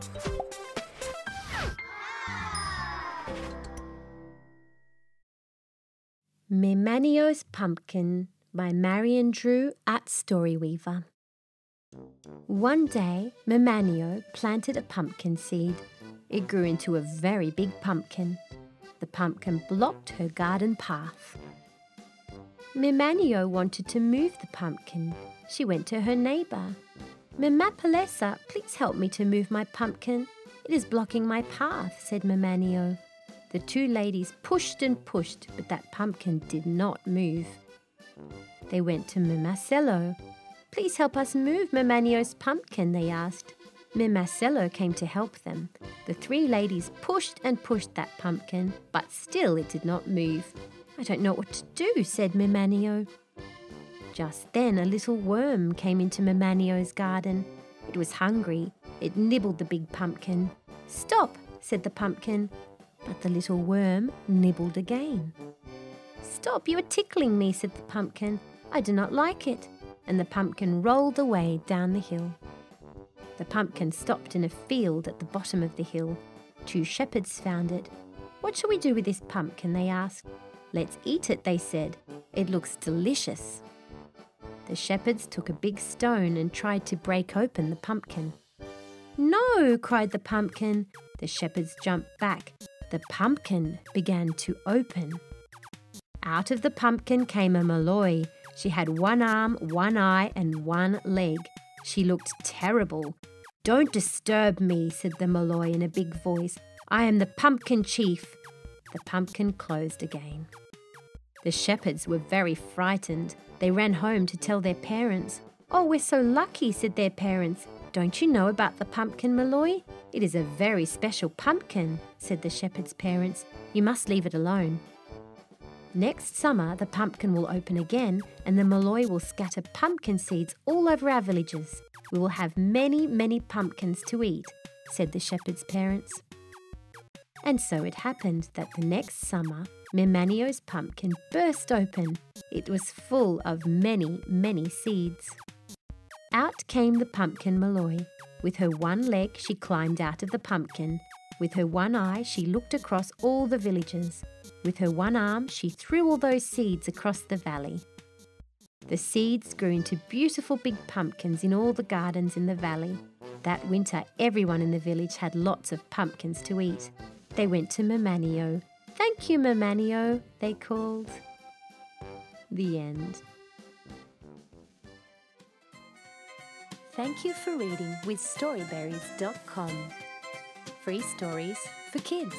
MANEO'S Pumpkin by Marion Drew at Storyweaver. One day, MANEO planted a pumpkin seed. It grew into a very big pumpkin. The pumpkin blocked her garden path. MANEO wanted to move the pumpkin. She went to her neighbour. Palesa, please help me to move my pumpkin. It is blocking my path, said MANEO. The two ladies pushed and pushed, but that pumpkin did not move. They went to Marcello. Please help us move MANEO'S pumpkin, they asked. Marcello came to help them. The three ladies pushed and pushed that pumpkin, but still it did not move. I don't know what to do, said MANEO. Just then a little worm came into MANEO'S garden. It was hungry. It nibbled the big pumpkin. Stop, said the pumpkin. But the little worm nibbled again. Stop, you are tickling me, said the pumpkin. I do not like it. And the pumpkin rolled away down the hill. The pumpkin stopped in a field at the bottom of the hill. Two shepherds found it. What shall we do with this pumpkin, they asked. Let's eat it, they said. It looks delicious. The shepherds took a big stone and tried to break open the pumpkin. No, cried the pumpkin. The shepherds jumped back. The pumpkin began to open. Out of the pumpkin came a Moloi. She had one arm, one eye, and one leg. She looked terrible. Don't disturb me, said the Moloi in a big voice. I am the pumpkin chief. The pumpkin closed again. The shepherds were very frightened. They ran home to tell their parents. Oh, we're so lucky, said their parents. Don't you know about the pumpkin, Moloi? It is a very special pumpkin, said the shepherd's parents. You must leave it alone. Next summer, the pumpkin will open again and the Moloi will scatter pumpkin seeds all over our villages. We will have many, many pumpkins to eat, said the shepherd's parents. And so it happened that the next summer, MANEO'S pumpkin burst open. It was full of many, many seeds. Out came the pumpkin Moloi. With her one leg, she climbed out of the pumpkin. With her one eye, she looked across all the villages. With her one arm, she threw all those seeds across the valley. The seeds grew into beautiful big pumpkins in all the gardens in the valley. That winter, everyone in the village had lots of pumpkins to eat. They went to MANEO. Thank you, MANEO, they called. The end. Thank you for reading with Storyberries.com. Free stories for kids.